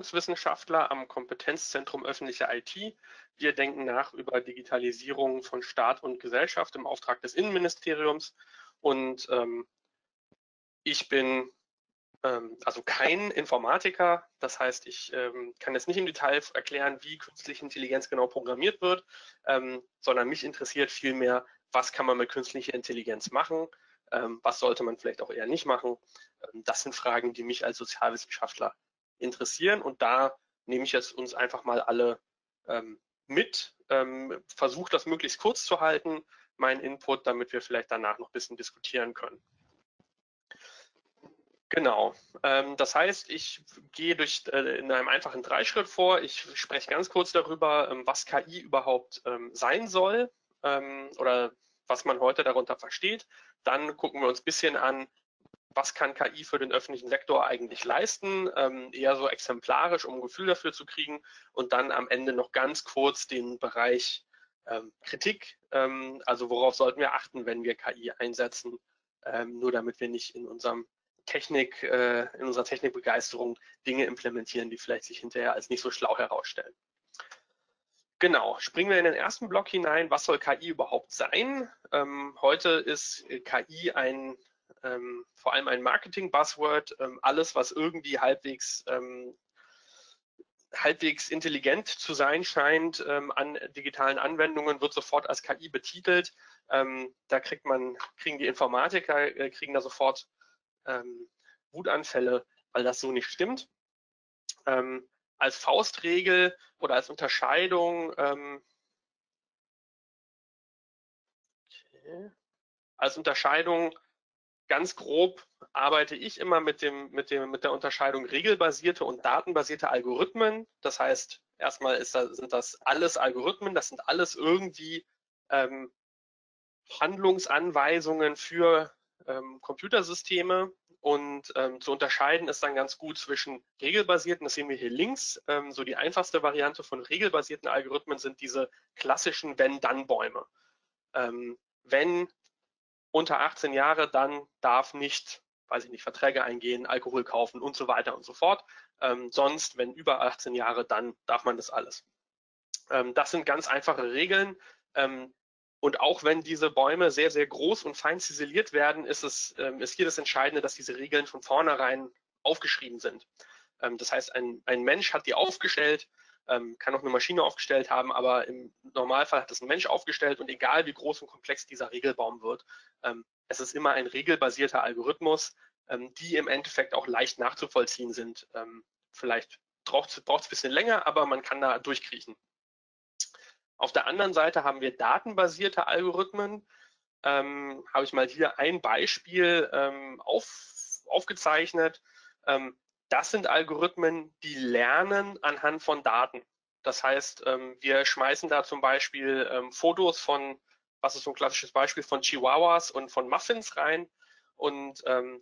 Verwaltungswissenschaftler am Kompetenzzentrum öffentliche IT. Wir denken nach über Digitalisierung von Staat und Gesellschaft im Auftrag des Innenministeriums. Und ich bin also kein Informatiker. Das heißt, ich kann jetzt nicht im Detail erklären, wie künstliche Intelligenz genau programmiert wird, sondern mich interessiert vielmehr, was kann man mit künstlicher Intelligenz machen, was sollte man vielleicht auch eher nicht machen. Das sind Fragen, die mich als Sozialwissenschaftler interessieren, und da nehme ich jetzt uns einfach mal alle mit, versuche das möglichst kurz zu halten, meinen Input, damit wir vielleicht danach noch ein bisschen diskutieren können. Genau, das heißt, ich gehe in einem einfachen Dreischritt vor. Ich spreche ganz kurz darüber, was KI überhaupt sein soll oder was man heute darunter versteht. Dann gucken wir uns ein bisschen an, was kann KI für den öffentlichen Sektor eigentlich leisten, eher so exemplarisch, um ein Gefühl dafür zu kriegen, und dann am Ende noch ganz kurz den Bereich Kritik, also worauf sollten wir achten, wenn wir KI einsetzen, nur damit wir nicht in unserer Technikbegeisterung Dinge implementieren, die vielleicht sich hinterher als nicht so schlau herausstellen. Genau, springen wir in den ersten Block hinein. Was soll KI überhaupt sein? Heute ist KI vor allem ein Marketing-Buzzword. Alles, was irgendwie halbwegs intelligent zu sein scheint an digitalen Anwendungen, wird sofort als KI betitelt. Da kriegen die Informatiker kriegen da sofort Wutanfälle, weil das so nicht stimmt. Als Faustregel oder als Unterscheidung ganz grob arbeite ich immer mit der Unterscheidung regelbasierte und datenbasierte Algorithmen. Das heißt, erstmal sind das alles Algorithmen, das sind alles irgendwie Handlungsanweisungen für Computersysteme, und zu unterscheiden ist dann ganz gut zwischen regelbasierten, das sehen wir hier links, so die einfachste Variante von regelbasierten Algorithmen sind diese klassischen Wenn-Dann-Bäume. Wenn unter 18 Jahre, dann darf nicht, weiß ich nicht, Verträge eingehen, Alkohol kaufen und so weiter und so fort. Sonst, wenn über 18 Jahre, dann darf man das alles. Das sind ganz einfache Regeln. Und auch wenn diese Bäume sehr, sehr groß und fein ziseliert werden, ist hier das Entscheidende, dass diese Regeln von vornherein aufgeschrieben sind. Das heißt, ein Mensch hat die aufgestellt, kann auch eine Maschine aufgestellt haben, aber im Normalfall hat es ein Mensch aufgestellt, und egal wie groß und komplex dieser Regelbaum wird, es ist immer ein regelbasierter Algorithmus, die im Endeffekt auch leicht nachzuvollziehen sind. Vielleicht braucht es ein bisschen länger, aber man kann da durchkriechen. Auf der anderen Seite haben wir datenbasierte Algorithmen. Habe ich mal hier ein Beispiel aufgezeichnet. Das sind Algorithmen, die lernen anhand von Daten. Das heißt, wir schmeißen da zum Beispiel Fotos von, was ist so ein klassisches Beispiel, von Chihuahuas und von Muffins rein, und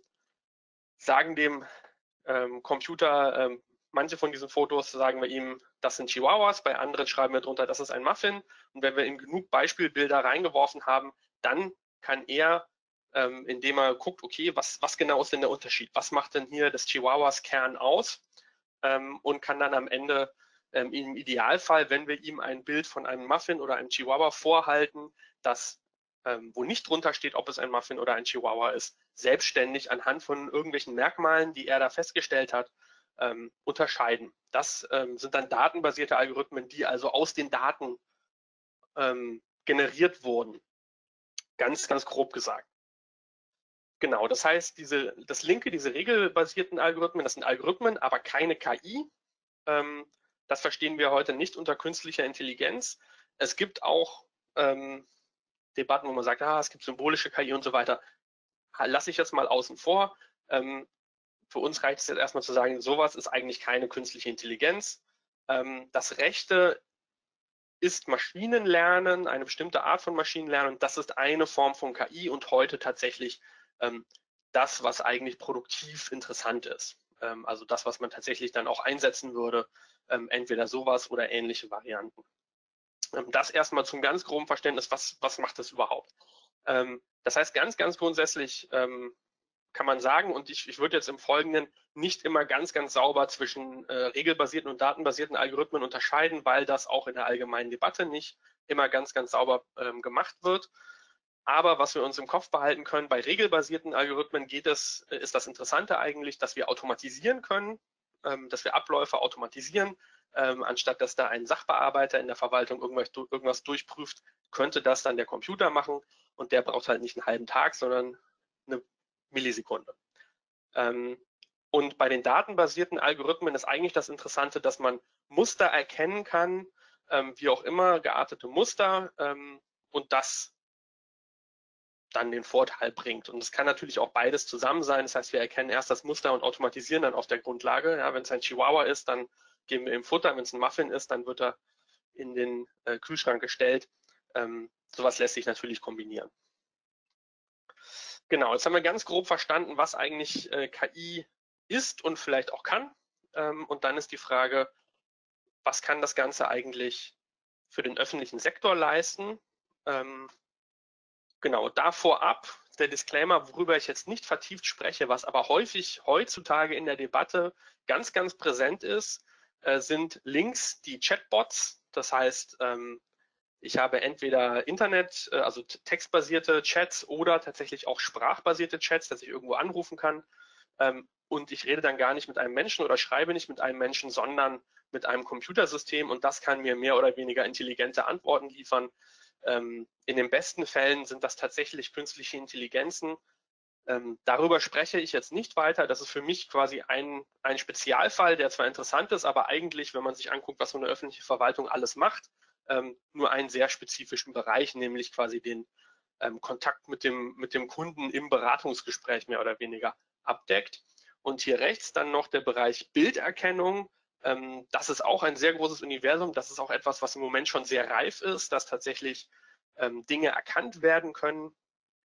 sagen dem Computer, manche von diesen Fotos sagen wir ihm, das sind Chihuahuas, bei anderen schreiben wir drunter, das ist ein Muffin. Und wenn wir ihm genug Beispielbilder reingeworfen haben, dann kann er, indem er guckt, okay, was genau ist denn der Unterschied? Was macht denn hier das Chihuahuas Kern aus? Und kann dann am Ende im Idealfall, wenn wir ihm ein Bild von einem Muffin oder einem Chihuahua vorhalten, das wo nicht drunter steht, ob es ein Muffin oder ein Chihuahua ist, selbstständig anhand von irgendwelchen Merkmalen, die er da festgestellt hat, unterscheiden. Das sind dann datenbasierte Algorithmen, die also aus den Daten generiert wurden. Ganz, ganz grob gesagt. Genau, das heißt, diese regelbasierten Algorithmen, das sind Algorithmen, aber keine KI. Das verstehen wir heute nicht unter künstlicher Intelligenz. Es gibt auch Debatten, wo man sagt, es gibt symbolische KI und so weiter. Lasse ich jetzt mal außen vor. Für uns reicht es jetzt erstmal zu sagen, sowas ist eigentlich keine künstliche Intelligenz. Das Rechte ist Maschinenlernen, eine bestimmte Art von Maschinenlernen. Das ist eine Form von KI und heute tatsächlich das, was eigentlich produktiv interessant ist. Also das, was man tatsächlich dann auch einsetzen würde, entweder sowas oder ähnliche Varianten. Das erstmal zum ganz groben Verständnis, was macht das überhaupt? Das heißt ganz, ganz grundsätzlich, kann man sagen, und ich würde jetzt im Folgenden nicht immer ganz sauber zwischen regelbasierten und datenbasierten Algorithmen unterscheiden, weil das auch in der allgemeinen Debatte nicht immer ganz sauber gemacht wird. Aber was wir uns im Kopf behalten können, bei regelbasierten Algorithmen ist das Interessante eigentlich, dass wir automatisieren können, dass wir Abläufe automatisieren. Anstatt dass da ein Sachbearbeiter in der Verwaltung irgendwas durchprüft, könnte das dann der Computer machen, und der braucht halt nicht einen halben Tag, sondern eine Millisekunde. Und bei den datenbasierten Algorithmen ist eigentlich das Interessante, dass man Muster erkennen kann, wie auch immer, geartete Muster, und das dann den Vorteil bringt. Und es kann natürlich auch beides zusammen sein. Das heißt, wir erkennen erst das Muster und automatisieren dann auf der Grundlage. Ja, wenn es ein Chihuahua ist, dann geben wir ihm Futter. Wenn es ein Muffin ist, dann wird er in den Kühlschrank gestellt. Sowas lässt sich natürlich kombinieren. Genau, jetzt haben wir ganz grob verstanden, was eigentlich KI ist und vielleicht auch kann. Und dann ist die Frage, was kann das Ganze eigentlich für den öffentlichen Sektor leisten? Genau, da vorab der Disclaimer, worüber ich jetzt nicht vertieft spreche, was aber häufig heutzutage in der Debatte ganz präsent ist, sind Links, die Chatbots. Das heißt, ich habe entweder Internet, also textbasierte Chats oder tatsächlich auch sprachbasierte Chats, dass ich irgendwo anrufen kann. Und ich rede dann gar nicht mit einem Menschen oder schreibe nicht mit einem Menschen, sondern mit einem Computersystem, und das kann mir mehr oder weniger intelligente Antworten liefern. In den besten Fällen sind das tatsächlich künstliche Intelligenzen. Darüber spreche ich jetzt nicht weiter. Das ist für mich quasi ein Spezialfall, der zwar interessant ist, aber eigentlich, wenn man sich anguckt, was so eine öffentliche Verwaltung alles macht, nur einen sehr spezifischen Bereich, nämlich quasi den Kontakt mit dem Kunden im Beratungsgespräch mehr oder weniger abdeckt. Und hier rechts dann noch der Bereich Bilderkennung. Das ist auch ein sehr großes Universum. Das ist auch etwas, was im Moment schon sehr reif ist, dass tatsächlich Dinge erkannt werden können,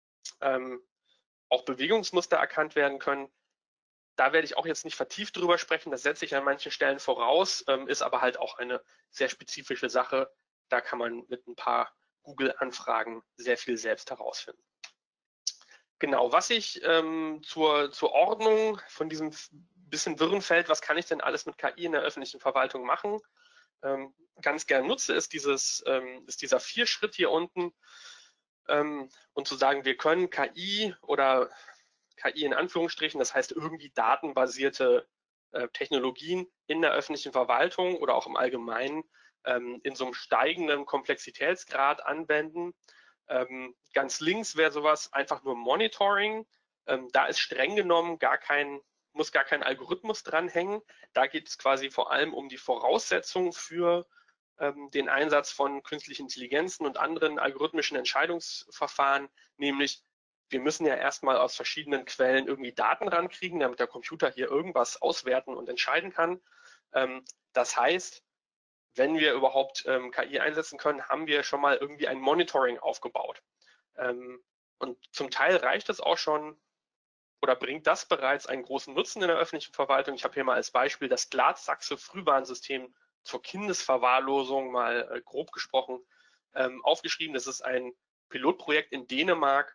auch Bewegungsmuster erkannt werden können. Da werde ich auch jetzt nicht vertieft drüber sprechen. Das setze ich an manchen Stellen voraus, ist aber halt auch eine sehr spezifische Sache. Da kann man mit ein paar Google-Anfragen sehr viel selbst herausfinden. Genau, was ich zur Ordnung von diesem bisschen wirren Feld, was kann ich denn alles mit KI in der öffentlichen Verwaltung machen, ganz gern nutze, ist dieser 4-Schritt hier unten, und zu sagen, wir können KI oder KI in Anführungsstrichen, das heißt irgendwie datenbasierte Technologien in der öffentlichen Verwaltung oder auch im Allgemeinen in so einem steigenden Komplexitätsgrad anwenden. Ganz links wäre sowas einfach nur Monitoring. Da ist streng genommen muss gar kein Algorithmus dranhängen. Da geht es quasi vor allem um die Voraussetzungen für den Einsatz von künstlichen Intelligenzen und anderen algorithmischen Entscheidungsverfahren, nämlich wir müssen ja erstmal aus verschiedenen Quellen irgendwie Daten rankriegen, damit der Computer hier irgendwas auswerten und entscheiden kann. Das heißt, wenn wir überhaupt KI einsetzen können, haben wir schon mal irgendwie ein Monitoring aufgebaut. Und zum Teil reicht es auch schon oder bringt das bereits einen großen Nutzen in der öffentlichen Verwaltung. Ich habe hier mal als Beispiel das Glatz-Sachse Frühwarnsystem zur Kindesverwahrlosung mal grob gesprochen aufgeschrieben. Das ist ein Pilotprojekt in Dänemark,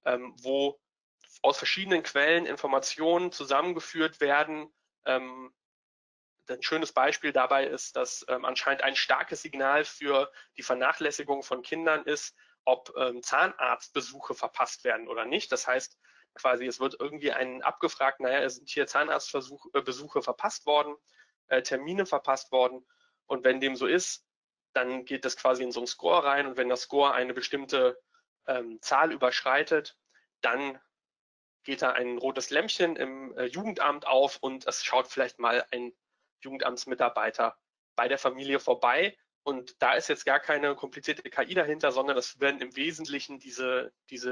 wo aus verschiedenen Quellen Informationen zusammengeführt werden. Ein schönes Beispiel dabei ist, dass anscheinend ein starkes Signal für die Vernachlässigung von Kindern ist, ob Zahnarztbesuche verpasst werden oder nicht. Das heißt, quasi es wird irgendwie einen abgefragt, naja, es sind hier Zahnarztbesuche verpasst worden, Termine verpasst worden, und wenn dem so ist, dann geht das quasi in so einen Score rein, und wenn der Score eine bestimmte Zahl überschreitet, dann geht da ein rotes Lämpchen im Jugendamt auf und es schaut vielleicht mal ein Jugendamtsmitarbeiter bei der Familie vorbei. Und da ist jetzt gar keine komplizierte KI dahinter, sondern es werden im Wesentlichen diese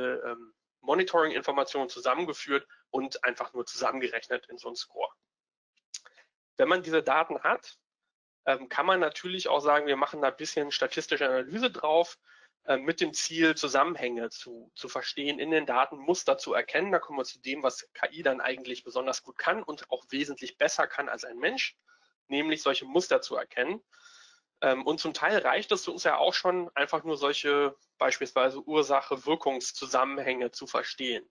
Monitoring-Informationen zusammengeführt und einfach nur zusammengerechnet in so einen Score. Wenn man diese Daten hat, kann man natürlich auch sagen, wir machen da ein bisschen statistische Analyse drauf, mit dem Ziel, Zusammenhänge zu verstehen, in den Daten Muster zu erkennen. Da kommen wir zu dem, was KI dann eigentlich besonders gut kann und auch wesentlich besser kann als ein Mensch, nämlich solche Muster zu erkennen. Und zum Teil reicht es uns ja auch schon, einfach nur solche beispielsweise Ursache-Wirkungszusammenhänge zu verstehen.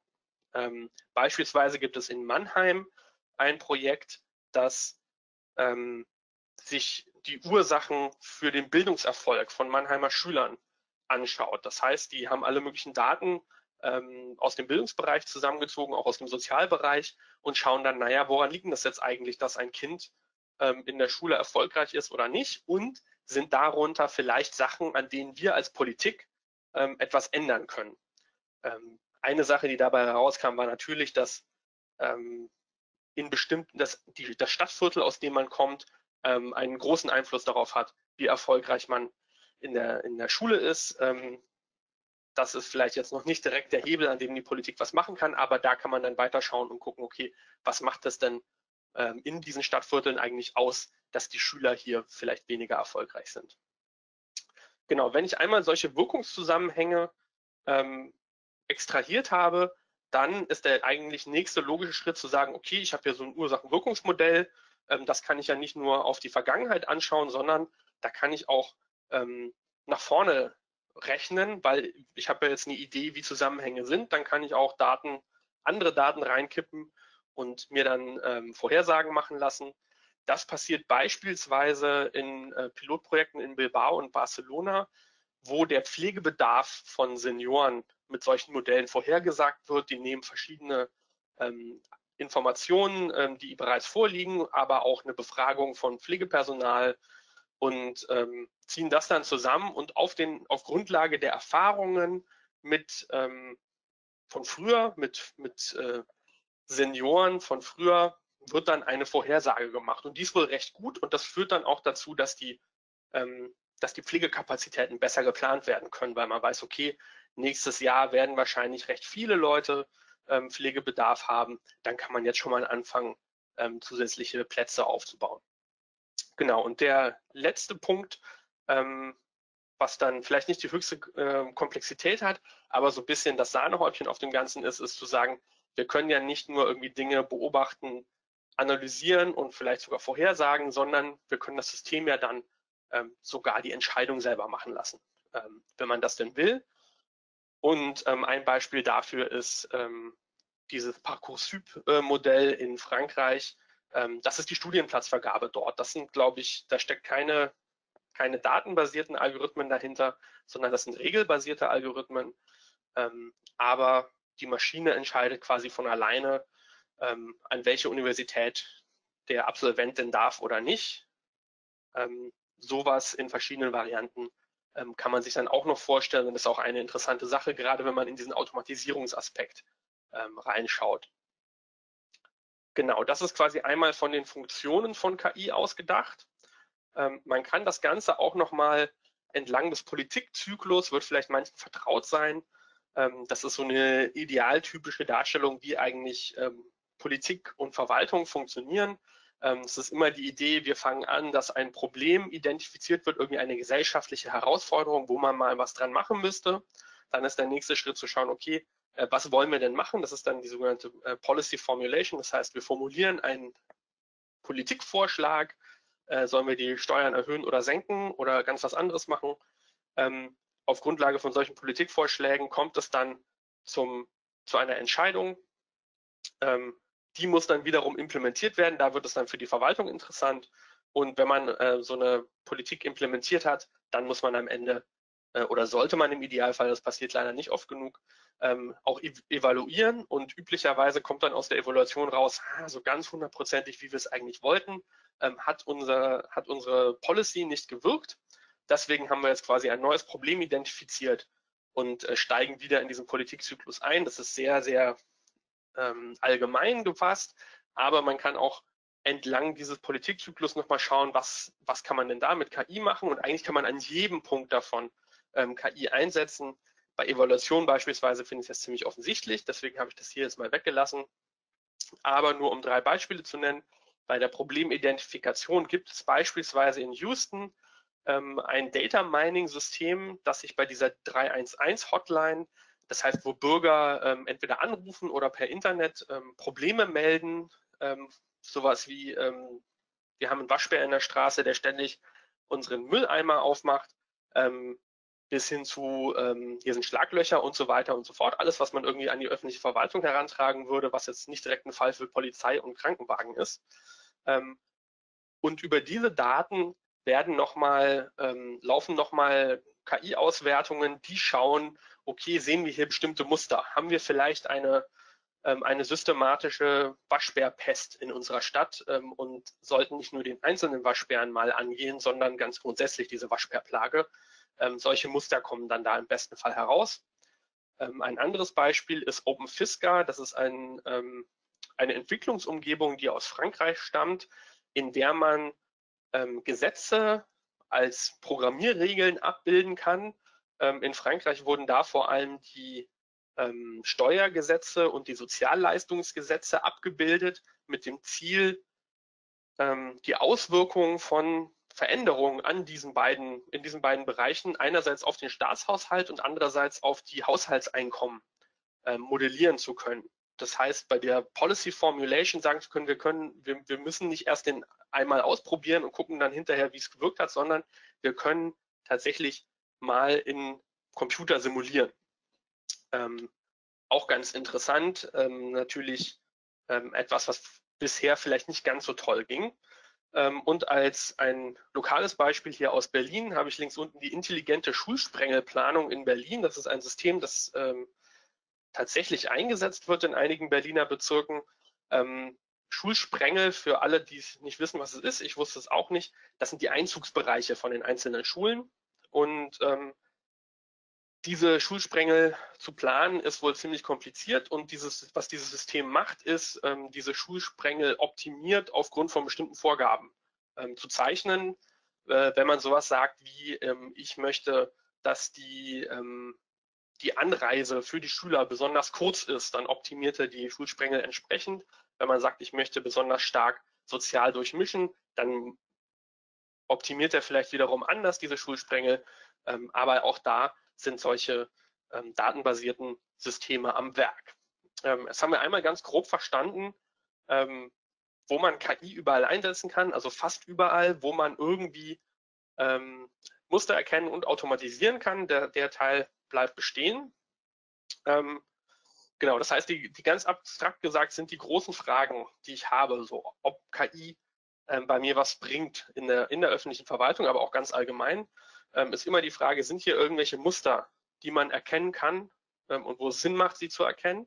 Beispielsweise gibt es in Mannheim ein Projekt, das sich die Ursachen für den Bildungserfolg von Mannheimer Schülern anschaut. Das heißt, die haben alle möglichen Daten aus dem Bildungsbereich zusammengezogen, auch aus dem Sozialbereich und schauen dann, naja, woran liegt das jetzt eigentlich, dass ein Kind in der Schule erfolgreich ist oder nicht, und sind darunter vielleicht Sachen, an denen wir als Politik etwas ändern können. Eine Sache, die dabei herauskam, war natürlich, dass in bestimmten, das Stadtviertel, aus dem man kommt, einen großen Einfluss darauf hat, wie erfolgreich man in der Schule ist. Das ist vielleicht jetzt noch nicht direkt der Hebel, an dem die Politik was machen kann, aber da kann man dann weiterschauen und gucken, okay, was macht das denn in diesen Stadtvierteln eigentlich aus, dass die Schüler hier vielleicht weniger erfolgreich sind. Genau, wenn ich einmal solche Wirkungszusammenhänge extrahiert habe, dann ist der eigentlich nächste logische Schritt zu sagen, okay, ich habe hier so ein Ursachen-Wirkungsmodell, das kann ich ja nicht nur auf die Vergangenheit anschauen, sondern da kann ich auch nach vorne rechnen, weil ich habe ja jetzt eine Idee, wie Zusammenhänge sind, dann kann ich auch andere Daten reinkippen und mir dann Vorhersagen machen lassen. Das passiert beispielsweise in Pilotprojekten in Bilbao und Barcelona, wo der Pflegebedarf von Senioren mit solchen Modellen vorhergesagt wird. Die nehmen verschiedene Informationen, die bereits vorliegen, aber auch eine Befragung von Pflegepersonal und ziehen das dann zusammen und auf Grundlage der Erfahrungen von früher, mit Senioren von früher, wird dann eine Vorhersage gemacht. Und die ist wohl recht gut und das führt dann auch dazu, dass die Pflegekapazitäten besser geplant werden können, weil man weiß, okay, nächstes Jahr werden wahrscheinlich recht viele Leute Pflegebedarf haben. Dann kann man jetzt schon mal anfangen, zusätzliche Plätze aufzubauen. Genau, und der letzte Punkt, was dann vielleicht nicht die höchste Komplexität hat, aber so ein bisschen das Sahnehäubchen auf dem Ganzen ist zu sagen, wir können ja nicht nur irgendwie Dinge beobachten, analysieren und vielleicht sogar vorhersagen, sondern wir können das System ja dann sogar die Entscheidung selber machen lassen, wenn man das denn will. Und ein Beispiel dafür ist dieses Parcoursup-Modell in Frankreich. Das ist die Studienplatzvergabe dort. Das sind, glaube ich, da steckt keine datenbasierten Algorithmen dahinter, sondern das sind regelbasierte Algorithmen. Aber die Maschine entscheidet quasi von alleine, an welche Universität der Absolvent denn darf oder nicht. Sowas in verschiedenen Varianten kann man sich dann auch noch vorstellen. Und das ist auch eine interessante Sache, gerade wenn man in diesen Automatisierungsaspekt reinschaut. Genau, das ist quasi einmal von den Funktionen von KI ausgedacht. Man kann das Ganze auch nochmal entlang des Politikzyklus, wird vielleicht manchen vertraut sein. Das ist so eine idealtypische Darstellung, wie eigentlich Politik und Verwaltung funktionieren. Es ist immer die Idee, wir fangen an, dass ein Problem identifiziert wird, irgendwie eine gesellschaftliche Herausforderung, wo man mal was dran machen müsste. Dann ist der nächste Schritt zu schauen, okay, was wollen wir denn machen? Das ist dann die sogenannte Policy Formulation. Das heißt, wir formulieren einen Politikvorschlag. Sollen wir die Steuern erhöhen oder senken oder ganz was anderes machen? Auf Grundlage von solchen Politikvorschlägen kommt es dann zu einer Entscheidung. Die muss dann wiederum implementiert werden. Da wird es dann für die Verwaltung interessant. Und wenn man so eine Politik implementiert hat, dann muss man am Ende oder sollte man im Idealfall, das passiert leider nicht oft genug, auch evaluieren. Und üblicherweise kommt dann aus der Evaluation raus, so ganz hundertprozentig, wie wir es eigentlich wollten, hat unsere Policy nicht gewirkt. Deswegen haben wir jetzt quasi ein neues Problem identifiziert und steigen wieder in diesen Politikzyklus ein. Das ist sehr, sehr allgemein gefasst, aber man kann auch entlang dieses Politikzyklus nochmal schauen, was kann man denn da mit KI machen, und eigentlich kann man an jedem Punkt davon KI einsetzen. Bei Evaluation beispielsweise finde ich das ziemlich offensichtlich, deswegen habe ich das hier jetzt mal weggelassen. Aber nur um 3 Beispiele zu nennen, bei der Problemidentifikation gibt es beispielsweise in Houston ein Data Mining System, das sich bei dieser 311 Hotline, das heißt, wo Bürger entweder anrufen oder per Internet Probleme melden, sowas wie, wir haben einen Waschbär in der Straße, der ständig unseren Mülleimer aufmacht. bis hin zu, hier sind Schlaglöcher und so weiter und so fort. Alles, was man irgendwie an die öffentliche Verwaltung herantragen würde, was jetzt nicht direkt ein Fall für Polizei und Krankenwagen ist. Und über diese Daten laufen nochmal KI-Auswertungen, die schauen, okay, sehen wir hier bestimmte Muster? Haben wir vielleicht eine systematische Waschbärpest in unserer Stadt und sollten nicht nur den einzelnen Waschbären mal angehen, sondern ganz grundsätzlich diese Waschbärplage. Solche Muster kommen dann da im besten Fall heraus. Ein anderes Beispiel ist OpenFisca. Das ist eine Entwicklungsumgebung, die aus Frankreich stammt, in der man Gesetze als Programmierregeln abbilden kann. In Frankreich wurden da vor allem die Steuergesetze und die Sozialleistungsgesetze abgebildet mit dem Ziel, die Auswirkungen von Veränderungen in diesen beiden Bereichen einerseits auf den Staatshaushalt und andererseits auf die Haushaltseinkommen modellieren zu können. Das heißt, bei der Policy Formulation sagen zu können, wir müssen nicht erst den einmal ausprobieren und gucken dann hinterher, wie es gewirkt hat, sondern wir können tatsächlich mal in Computer simulieren. Auch ganz interessant, natürlich etwas, was bisher vielleicht nicht ganz so toll ging. Und als ein lokales Beispiel hier aus Berlin habe ich links unten die intelligente Schulsprengelplanung in Berlin. Das ist ein System, das tatsächlich eingesetzt wird in einigen Berliner Bezirken. Schulsprengel, für alle, die nicht wissen, was es ist, ich wusste es auch nicht, das sind die Einzugsbereiche von den einzelnen Schulen. Und diese Schulsprengel zu planen, ist wohl ziemlich kompliziert und was dieses System macht, ist, diese Schulsprengel optimiert aufgrund von bestimmten Vorgaben zu zeichnen. Wenn man sowas sagt wie, ich möchte, dass die Anreise für die Schüler besonders kurz ist, dann optimiert er die Schulsprengel entsprechend. Wenn man sagt, ich möchte besonders stark sozial durchmischen, dann optimiert er vielleicht wiederum anders diese Schulsprengel. Aber auch da sind solche datenbasierten Systeme am Werk. Das haben wir einmal ganz grob verstanden, wo man KI überall einsetzen kann, also fast überall, wo man irgendwie Muster erkennen und automatisieren kann. Der Teil bleibt bestehen. Genau, das heißt, die ganz abstrakt gesagt sind die großen Fragen, die ich habe, so ob KI bei mir was bringt in der öffentlichen Verwaltung, aber auch ganz allgemein, ist immer die Frage, sind hier irgendwelche Muster, die man erkennen kann und wo es Sinn macht, sie zu erkennen?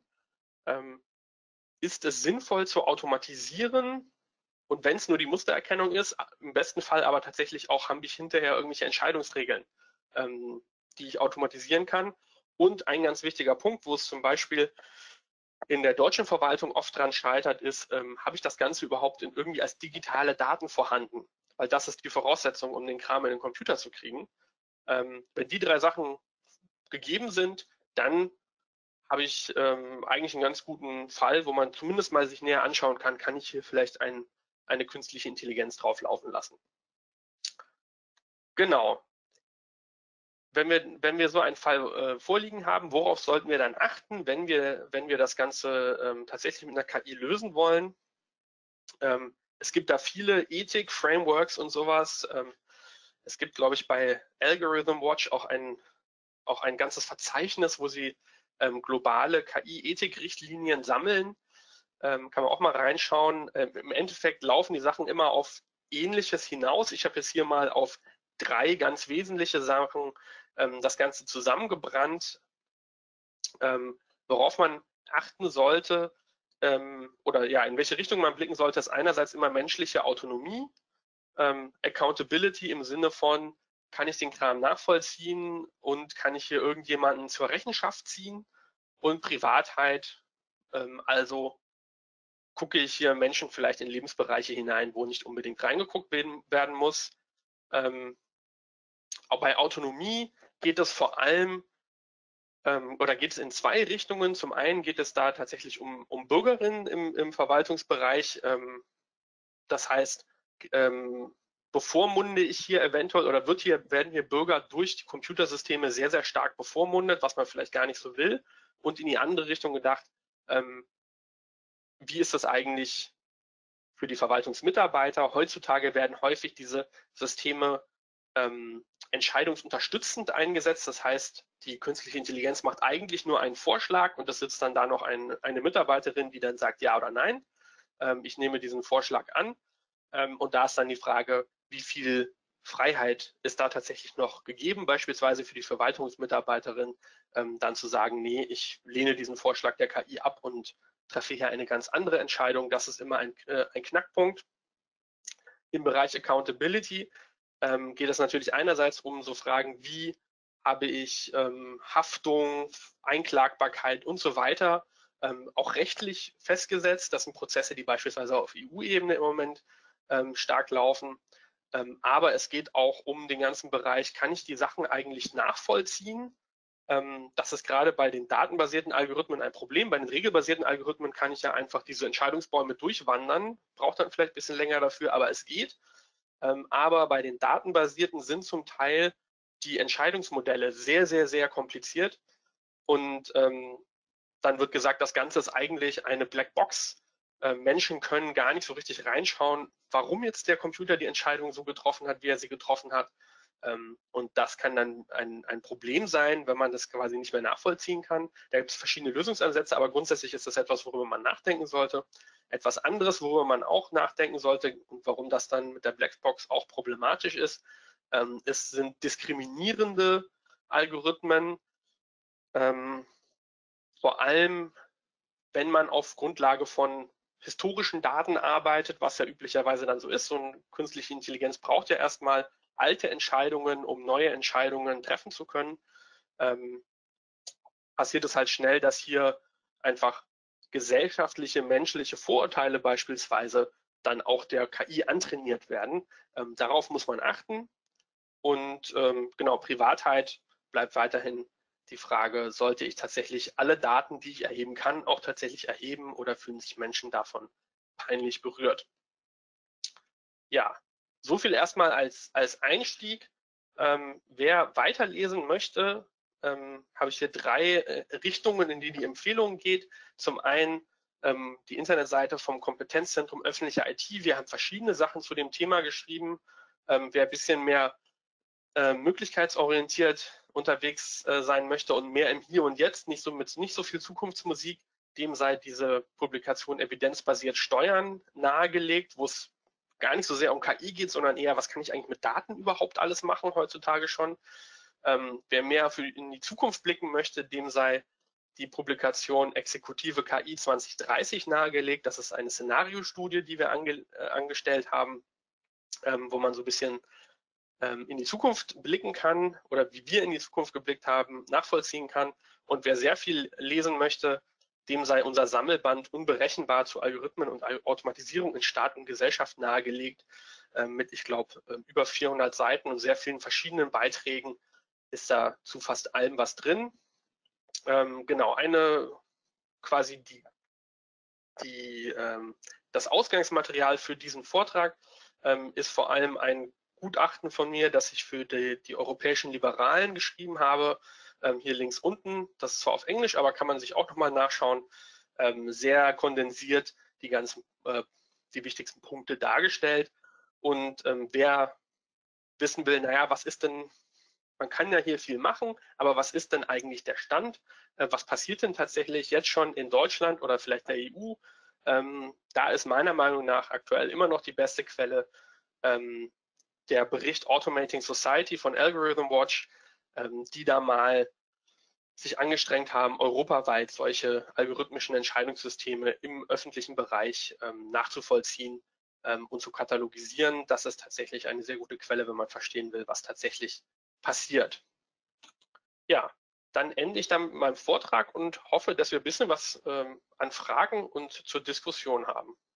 Ist es sinnvoll zu automatisieren? Und wenn es nur die Mustererkennung ist, im besten Fall aber tatsächlich auch, habe ich hinterher irgendwelche Entscheidungsregeln, die ich automatisieren kann. Und ein ganz wichtiger Punkt, wo es zum Beispiel in der deutschen Verwaltung oft dran scheitert, ist, habe ich das Ganze überhaupt irgendwie als digitale Daten vorhanden? Weil das ist die Voraussetzung, um den Kram in den Computer zu kriegen. Wenn die drei Sachen gegeben sind, dann habe ich eigentlich einen ganz guten Fall, wo man zumindest mal sich näher anschauen kann ich hier vielleicht eine künstliche Intelligenz drauf laufen lassen. Genau. Wenn wir so einen Fall vorliegen haben, worauf sollten wir dann achten, wenn wir das Ganze tatsächlich mit einer KI lösen wollen? Es gibt da viele Ethik-Frameworks und sowas. Es gibt, glaube ich, bei Algorithm Watch auch ein ganzes Verzeichnis, wo sie globale KI-Ethik-Richtlinien sammeln. Kann man auch mal reinschauen. Im Endeffekt laufen die Sachen immer auf Ähnliches hinaus. Ich habe jetzt hier mal auf 3 ganz wesentliche Sachen das Ganze zusammengebrannt, worauf man achten sollte oder ja, in welche Richtung man blicken sollte, ist einerseits immer menschliche Autonomie, Accountability im Sinne von, kann ich den Kram nachvollziehen und kann ich hier irgendjemanden zur Rechenschaft ziehen, und Privatheit, also gucke ich hier Menschen vielleicht in Lebensbereiche hinein, wo nicht unbedingt reingeguckt werden muss. Auch bei Autonomie geht es vor allem oder geht es in 2 Richtungen. Zum einen geht es da tatsächlich um Bürgerinnen im Verwaltungsbereich. Das heißt, bevormunde ich hier eventuell oder werden hier Bürger durch die Computersysteme sehr, sehr stark bevormundet, was man vielleicht gar nicht so will. Und in die andere Richtung gedacht, wie ist das eigentlich für die Verwaltungsmitarbeiter? Heutzutage werden häufig diese Systeme entscheidungsunterstützend eingesetzt. Das heißt, die künstliche Intelligenz macht eigentlich nur einen Vorschlag und es sitzt dann da noch eine Mitarbeiterin, die dann sagt ja oder nein. Ich nehme diesen Vorschlag an. Und da ist dann die Frage, wie viel Freiheit ist da tatsächlich noch gegeben, beispielsweise für die Verwaltungsmitarbeiterin, dann zu sagen, nee, ich lehne diesen Vorschlag der KI ab und treffe hier eine ganz andere Entscheidung. Das ist immer ein Knackpunkt. Im Bereich Accountability geht es natürlich einerseits um so Fragen wie, habe ich Haftung, Einklagbarkeit und so weiter auch rechtlich festgesetzt. Das sind Prozesse, die beispielsweise auf EU-Ebene im Moment stark laufen. Aber es geht auch um den ganzen Bereich, kann ich die Sachen eigentlich nachvollziehen? Das ist gerade bei den datenbasierten Algorithmen ein Problem. Bei den regelbasierten Algorithmen kann ich ja einfach diese Entscheidungsbäume durchwandern, braucht dann vielleicht ein bisschen länger dafür, aber es geht. Aber bei den datenbasierten sind zum Teil die Entscheidungsmodelle sehr, sehr, sehr kompliziert. Und dann wird gesagt, das Ganze ist eigentlich eine Blackbox. Menschen können gar nicht so richtig reinschauen, warum jetzt der Computer die Entscheidung so getroffen hat, wie er sie getroffen hat. Und das kann dann ein Problem sein, wenn man das quasi nicht mehr nachvollziehen kann. Da gibt es verschiedene Lösungsansätze, aber grundsätzlich ist das etwas, worüber man nachdenken sollte. Etwas anderes, worüber man auch nachdenken sollte und warum das dann mit der Blackbox auch problematisch ist, sind diskriminierende Algorithmen. Vor allem, wenn man auf Grundlage von historischen Daten arbeitet, was ja üblicherweise dann so ist. So eine künstliche Intelligenz braucht ja erstmal alte Entscheidungen, um neue Entscheidungen treffen zu können. Passiert es halt schnell, dass hier einfach gesellschaftliche, menschliche Vorurteile beispielsweise dann auch der KI antrainiert werden. Darauf muss man achten. Und genau, Privatheit bleibt weiterhin die Frage, sollte ich tatsächlich alle Daten, die ich erheben kann, auch tatsächlich erheben oder fühlen sich Menschen davon peinlich berührt? Ja, so viel erstmal als Einstieg. Wer weiterlesen möchte, habe ich hier 3 Richtungen, in die Empfehlung geht. Zum einen die Internetseite vom Kompetenzzentrum öffentliche IT. Wir haben verschiedene Sachen zu dem Thema geschrieben. Wer ein bisschen mehr möglichkeitsorientiert unterwegs sein möchte und mehr im Hier und Jetzt, nicht so viel Zukunftsmusik, dem sei diese Publikation evidenzbasiert Steuern nahegelegt, wo es gar nicht so sehr um KI geht, sondern eher, was kann ich eigentlich mit Daten überhaupt alles machen heutzutage schon. Wer mehr in die Zukunft blicken möchte, dem sei die Publikation Exekutive KI 2030 nahegelegt. Das ist eine Szenariostudie, die wir angestellt haben, wo man so ein bisschen in die Zukunft blicken kann oder wie wir in die Zukunft geblickt haben, nachvollziehen kann. Und wer sehr viel lesen möchte, dem sei unser Sammelband Unberechenbar zu Algorithmen und Automatisierung in Staat und Gesellschaft nahegelegt. Mit, ich glaube, über 400 Seiten und sehr vielen verschiedenen Beiträgen ist da zu fast allem was drin. Genau, quasi das Ausgangsmaterial für diesen Vortrag ist vor allem ein Gutachten von mir, das ich für die europäischen Liberalen geschrieben habe. Hier links unten, das ist zwar auf Englisch, aber kann man sich auch nochmal nachschauen. Sehr kondensiert die wichtigsten Punkte dargestellt. Und wer wissen will, naja, was ist denn, man kann ja hier viel machen, aber was ist denn eigentlich der Stand? Was passiert denn tatsächlich jetzt schon in Deutschland oder vielleicht der EU? Da ist meiner Meinung nach aktuell immer noch die beste Quelle der Bericht Automating Society von Algorithm Watch, die da mal sich angestrengt haben, europaweit solche algorithmischen Entscheidungssysteme im öffentlichen Bereich nachzuvollziehen und zu katalogisieren. Das ist tatsächlich eine sehr gute Quelle, wenn man verstehen will, was tatsächlich passiert. Ja, dann ende ich dann mit meinem Vortrag und hoffe, dass wir ein bisschen was an Fragen und zur Diskussion haben.